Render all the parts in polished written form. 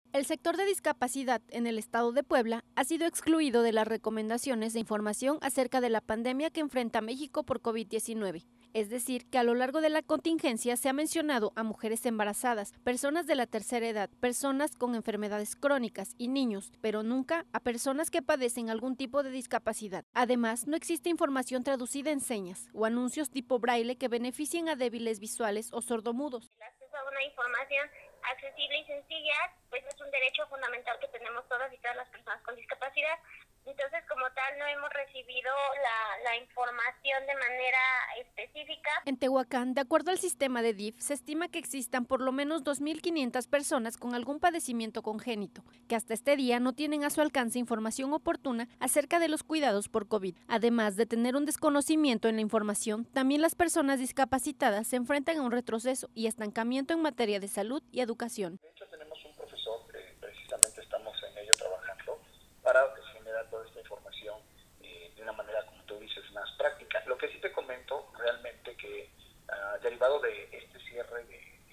El sector de discapacidad en el estado de Puebla ha sido excluido de las recomendaciones de información acerca de la pandemia que enfrenta México por COVID-19. Es decir, que a lo largo de la contingencia se ha mencionado a mujeres embarazadas, personas de la tercera edad, personas con enfermedades crónicas y niños, pero nunca a personas que padecen algún tipo de discapacidad. Además, no existe información traducida en señas o anuncios tipo braille que beneficien a débiles visuales o sordomudos. El acceso a una información accesible y sencilla, pues es un derecho fundamental que tenemos todas y todas las personas con discapacidad. Entonces, como tal, no hemos recibido la información de manera específica. En Tehuacán, de acuerdo al sistema de DIF, se estima que existan por lo menos 2.500 personas con algún padecimiento congénito, que hasta este día no tienen a su alcance información oportuna acerca de los cuidados por COVID. Además de tener un desconocimiento en la información, también las personas discapacitadas se enfrentan a un retroceso y estancamiento en materia de salud y educación. De hecho, tenemos un profesor que precisamente estamos en ello trabajando para generar toda esta información de una manera, como tú dices, más práctica. Lo que sí te comento realmente que derivado de este cierre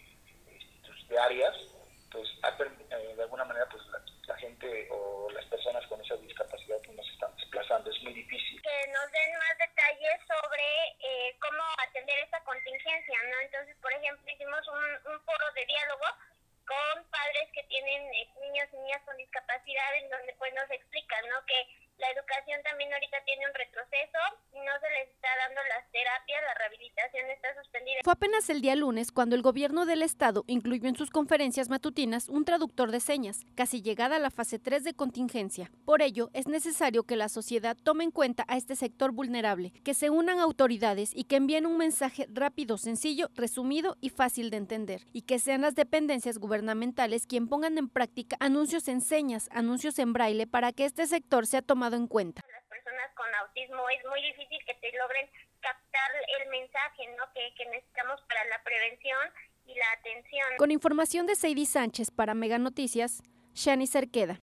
de áreas, pues de alguna manera pues la gente o las personas con esa discapacidad pues, nos están desplazando. Es muy difícil. Que nos den más detalles sobre cómo atender esta contingencia, ¿no? Entonces, por ejemplo, hicimos un foro de diálogo con padres que tienen niños y niñas con discapacidad, en donde pues nos explican, ¿no? Que la educación también ahorita tiene un retroceso, no se les está dando las terapias, la rehabilitación está suspendida. Fue apenas el día lunes cuando el gobierno del estado incluyó en sus conferencias matutinas un traductor de señas, casi llegada a la fase 3 de contingencia. Por ello, es necesario que la sociedad tome en cuenta a este sector vulnerable, que se unan autoridades y que envíen un mensaje rápido, sencillo, resumido y fácil de entender, y que sean las dependencias gubernamentales quien pongan en práctica anuncios en señas, anuncios en braille para que este sector sea tomado en cuenta. Las personas con autismo es muy difícil que te logren captar el mensaje, ¿no? que necesitamos para la prevención y la atención. Con información de Seidy Sánchez para Mega Noticias, Shani Cerqueda.